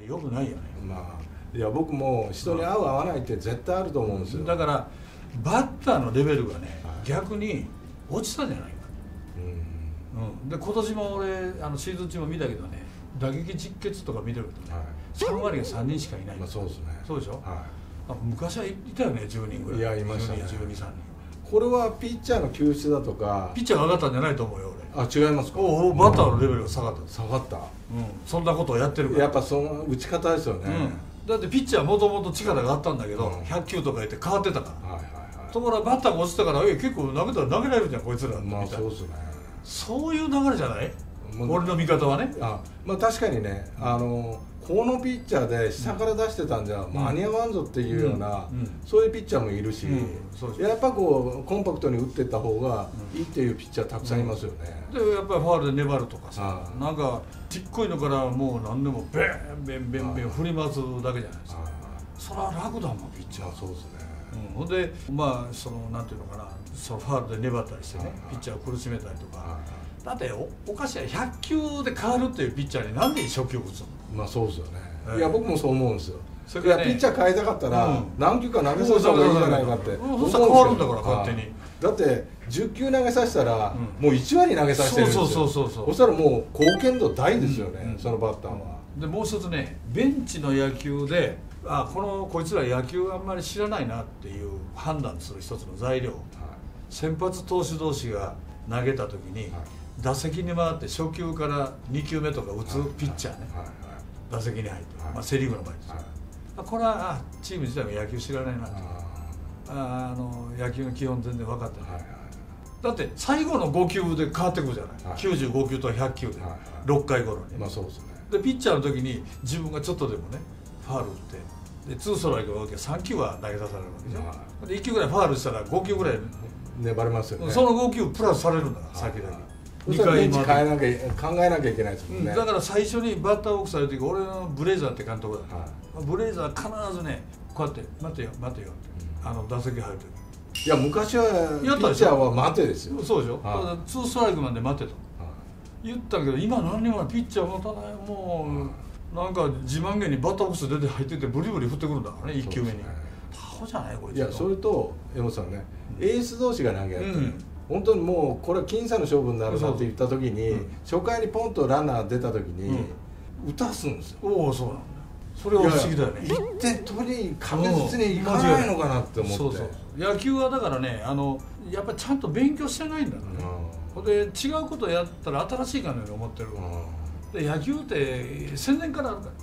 に良くないよね。 まあいや僕も人に合う合わないって絶対あると思うんですよ。 だからバッターのレベルがね、 はい、 逆に落ちたんじゃないか。で今年も俺シーズン中も見たけどね、打撃実決とか見てるとね、はい、3割が3人しかいない。 まあそうですね。 そうでしょ。 はい、 昔はいたよね、10人ぐらい。 いやいましたね。 12、3人。 これはピッチャーの球質だとか。 ピッチャーが上がったんじゃないと思うよ俺。 あ、違いますか。 バッターのレベルが下がった。 下がった。 そんなことをやってるから。 やっぱその打ち方ですよね。 だってピッチャーもともと力があったんだけど、100球とか言って変わってたから。ところがバッターが落ちたから、結構投げたら投げられるじゃんこいつら。 まあそうですね。 そういう流れじゃない？俺の見方はね。 まあ確かにね、このピッチャーで下から出してたんじゃ間に合わんぞっていうような、そういうピッチャーもいるし、やっぱこうコンパクトに打っていった方がいいっていうピッチャーたくさんいますよね。 でやっぱりファウルで粘るとかさ、なんかちっこいのからもう何でもベンベンベンベン振り回すだけじゃないですか。それは楽だもんピッチャー。 そうですね。 ほんでまあなんていうのかな、そのファウルで粘ったりしてね、ピッチャーを苦しめたりとか。だっておかしいや、100球で変わるっていうピッチャーになんで初球打つの？ まあそうですよね。いや僕もそう思うんですよ。 それからね、 ピッチャー変えたかったら何球か投げさせた方がいいんじゃないかって思うんですよ。 変わるんだから勝手に。 だって10球投げさせたらもう1割投げさせてるんですよ。そしたらもう貢献度大ですよね、そのバッターは。 でもう一つね、ベンチの野球でこいつら野球あんまり知らないなっていう判断する一つの材料、先発投手同士が投げた時に打席に回って初球から2球目とか打つピッチャーね、打席に入って、セ・リーグの場合ですよ。これはチーム自体が野球知らないなと、野球の基本全然分かってない。だって最後の5球で変わってくるじゃない、95球と100球で6回頃に。でピッチャーの時に自分がちょっとでもねファウル打ってで2ストライクのわけ3球は投げさされるわけでしょ。で1球ぐらいファウルしたら5球ぐらい粘れますよね。 その5球プラスされるんだから先だけ。 2回考えなきゃいけないですもんね。 だから最初にバッターボックスされる時、俺のブレイザーって監督だ、ブレイザー必ずねこうやって待てよ待てよって、打席入る時。 いや昔はピッチャーは待てですよ。 そうでしょ。2ストライクまで待てと言ったけど、今何にもピッチャーもただもうなんか自慢げにバッターボックス出て入っててブリブリ振ってくるんだからね、1球目に。タホじゃないこいつ。 いやそれと山本さんね、エース同士が投げ合って、本当にもうこれは僅差の勝負になるなって言った時に、初回にポンとランナー出た時に打たすんですよ。 おお、そうなんだ。それは不思議だよね。 1点取りに確実にいかないのかなって思って。 野球はだからね、やっぱりちゃんと勉強してないんだからね。で違うことやったら新しいかのように思ってる。で野球って戦前からあるから。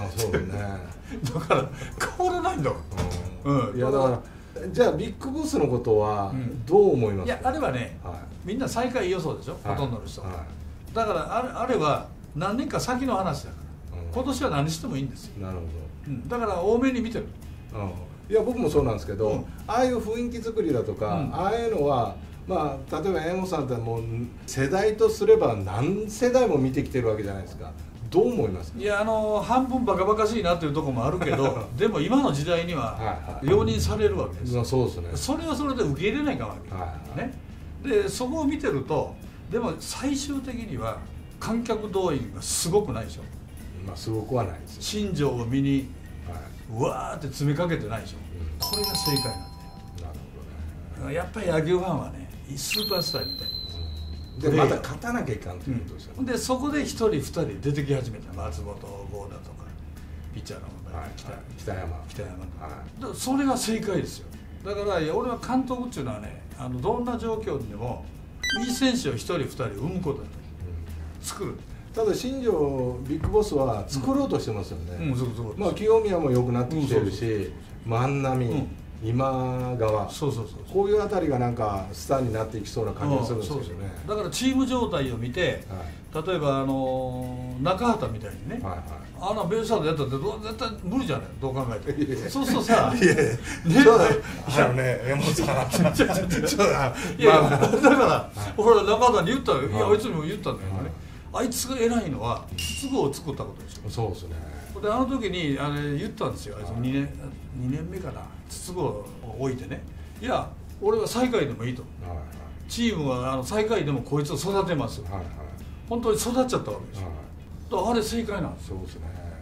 まあそうだね。 だから変わらないんだもん。 いやだからじゃあビッグボスのことはどう思いますか？ いやあれはね、みんな最下位予想でしょ、ほとんどの人。だからあれは何年か先の話だから、今年は何してもいいんですよ。 なるほど。だから多めに見てる。 いや僕もそうなんですけど、ああいう雰囲気作りだとか、ああいうのはまあ例えば山本さんってもう世代とすれば何世代も見てきてるわけじゃないですか。どう思いますか？ いや半分バカバカしいなっていうところもあるけどでも今の時代には容認されるわけですよ。 そうですね。 それはそれで受け入れないかわけね。でそこを見てると、でも最終的には観客動員がすごくないでしょ。 まあすごくはないです。 新庄を見にわーって詰めかけてないでしょ。これが正解なんだよ。なるほどね。やっぱり野球ファンはねスーパースターみたいでまた勝たなきゃいかんということですよね。 でそこで1人2人出てき始めた。松本剛だとかピッチャーの北山、 それが正解ですよ。だから俺は監督っていうのはね、どんな状況でもいい選手を1人2人生むことだ、作る。 ただ新庄ビッグボスは作ろうとしてますよね。まあ清宮も良くなってきてるし、万波、今川、こういうあたりがなんかスターになっていきそうな感じがするんですよね。 だからチーム状態を見て、例えば中畑みたいにね、ベースサードやったって絶対無理じゃない、どう考えても。そうするとさ、 いや山本さん、 いやだから俺は中畑に言ったよ。いやあいつにも言ったんだよね。あいつが偉いのは筒香を作ったことでしょ。 そうですね。 で時に言ったんですよ。2年目かな、筒香を置いてね、いや俺は最下位でもいいと、チームは最下位でもこいつを育てます、本当に育っちゃったわけですよ。だからあれ正解なんですよ。 そうですね。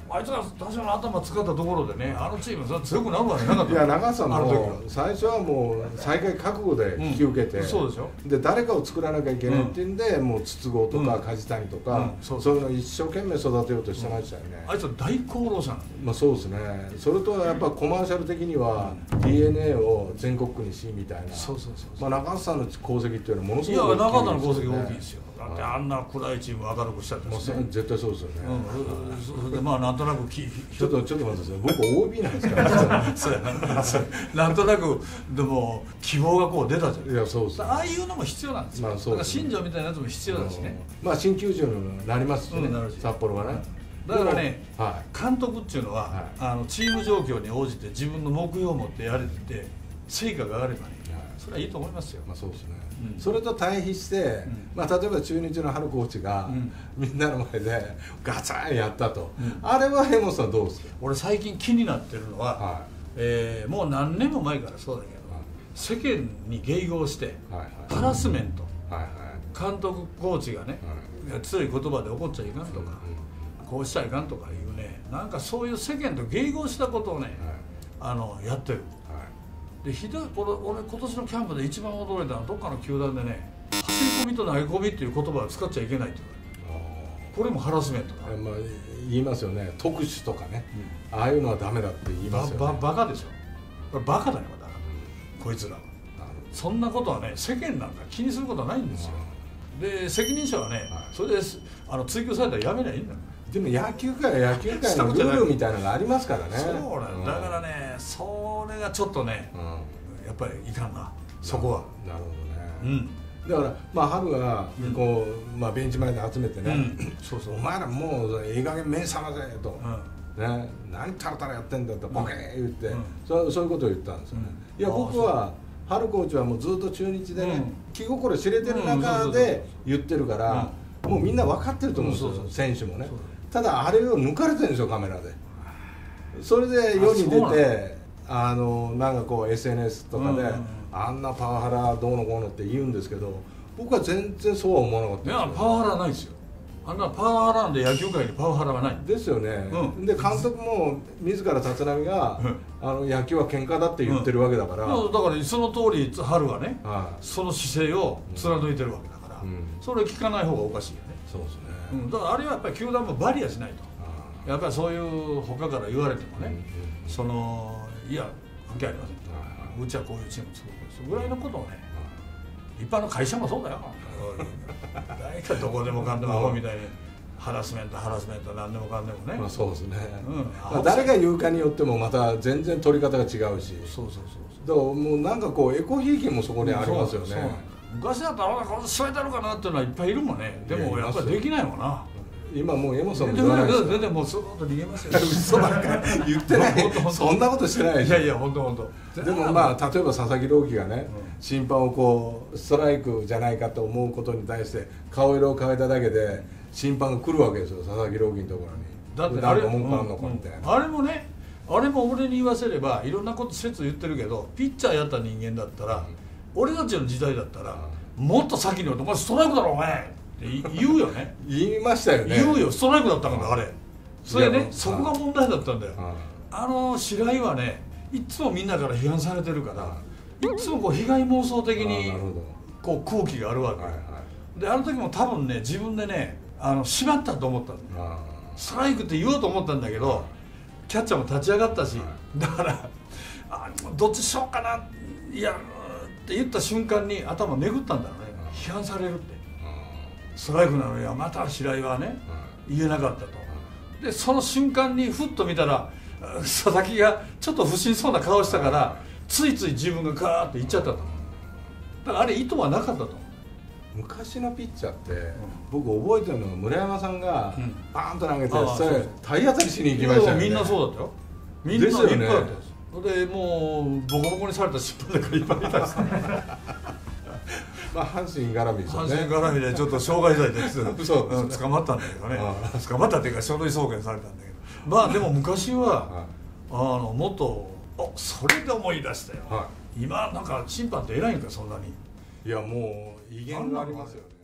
あいつが多少の頭使ったところでね、あのチームそれ強くなるわけなかった。 いや長瀬さんも最初はもう最下位覚悟で引き受けて、 そうでしょ。 で誰かを作らなきゃいけないっていうんで、もう筒香とか梶谷とか、そういうの一生懸命育てようとしてましたよね。 あいつは大功労者なんですよ。 まあそうですね。それとやっぱコマーシャル的には DNA を全国区にしみたいな。まあ中瀬さんの功績っていうのはものすごく大きいですよね。いや中田の功績大きいですよ。だってあんな暗いチームを明るくしたってですね。 絶対そうですよね。 それでまあなんとなくちょっと待ってください。僕 OB なんですからそうやな。なんとなくでも希望がこう出たじゃん。 いやそうです、 ああいうのも必要なんですよ。だから新庄みたいなやつも必要だしね。 まあ新球場になりますしね、札幌はね。 だからね、監督っていうのはチーム状況に応じて自分の目標を持ってやれて成果が上がればね、それはいいと思いますよ。 まあそうですね。それと対比して、まあ例えば中日の春コーチがみんなの前でガツンやったと、あれは江本さんどうですか？ 俺最近気になってるのは、もう何年も前からそうだけど、世間に迎合してハラスメント、監督コーチがね強い言葉で怒っちゃいかんとか、こうしちゃいかんとかいうね、なんかそういう世間と迎合したことをね、やってる。で俺今年のキャンプで一番驚いたのはどっかの球団でね、走り込みと投げ込みっていう言葉を使っちゃいけないって言われて、これもハラスメントだ。 まあ言いますよね、特殊とかね、ああいうのはダメだって言いますよね。 バカでしょ、これバカだよ、だからこいつらは。そんなことはね、世間なんか気にすることはないんですよ。で責任者はね、それで追及されたらやめりゃいいんだよ。 でも野球界は野球界のルールみたいなのがありますからね。 そうなんだからね、それがちょっとね、やっぱりいかんな、そこは。 なるほどね。だからまあ春がこう、まあ、ベンチ前で集めてね、お前らもういい加減目覚ませと、ね、何タラタラやってんだとボケー言って、そういうことを言ったんですよね。いや僕は春コーチはもうずっと中日でね、気心知れてる中で言ってるから、もうみんな分かってると思うんですよ、選手もね。ただあれを抜かれてるんですよ、カメラで。それで世に出てなんかこう SNS とかで、あんなパワハラどうのこうのって言うんですけど、僕は全然そうは思わなかったです。 いやパワハラないですよ。あんなパワハラで野球界にパワハラはないですよね。で監督も自ら立浪が野球は喧嘩だって言ってるわけだから、だからその通り春はね、その姿勢を貫いてるわけだから、それ聞かない方がおかしいよね。 そうですね。 だからあれはやっぱり球団もバリアしないと、やっぱりそういう他から言われてもね、いや関係ありませんと、うちはこういうチームを作るんですぐらいのことをね、一般の会社もそうだよ。大体どこでもかんでもアホみたいにハラスメント何でもかんでもね。まあそうですね。誰が言うかによってもまた全然取り方が違うし。だからもうなんかこうエコひいきもそこにありますよね。 昔だったらこれしわいたのかなっていうのはいっぱいいるもんね。でもやっぱりできないもんな。 今もう江本さんも言わないです。 全然もうそういうこと逃げますよ。 嘘ばっかり言ってない。そんなことしてないでしょ。 いや本当。 でもまあ例えば佐々木朗希がね、審判をこうストライクじゃないかと思うことに対して顔色を変えただけで審判が来るわけですよ、佐々木朗希のところに。 だってあれ文句あんのかみたいな。 あれもね、あれも俺に言わせればいろんなこと説言ってるけど、ピッチャーやった人間だったら、俺たちの時代だったらもっと先に「お前ストライクだろお前」って言うよね。 言いましたよね。 言うよ、ストライクだったからあれ。それね、そこが問題だったんだよ。白井はね、いつもみんなから批判されてるから、いつもこう被害妄想的にこう空気があるわけで、あの時も多分ね、自分でねしまったと思ったんだよ。ストライクって言おうと思ったんだけど、キャッチャーも立ち上がったし、だからどっちしようかな、いやって言った瞬間に頭めぐったんだろうね。批判されるって、ストライクなのにはまた白井はね言えなかったと。でその瞬間にふっと見たら佐々木がちょっと不審そうな顔したから、ついつい自分がガーッといっちゃったと。だからあれ意図はなかったと。 昔のピッチャーって、僕覚えてるのが村山さんがバーンと投げてそれ体当たりしに行きましたよね。 みんなそうだったよ。みんな立派だったんです。でもうボコボコにされた審判だからいっぱいいたんですね。 まあ阪神絡みですよね。 阪神絡みでちょっと傷害罪で捕まったんだけどね。捕まったっていうか書類送検されたんだけど、まあでも昔はもっとそれで思い出したよ。今なんか審判って偉いんかそんなに。 いやもう威厳がありますよね。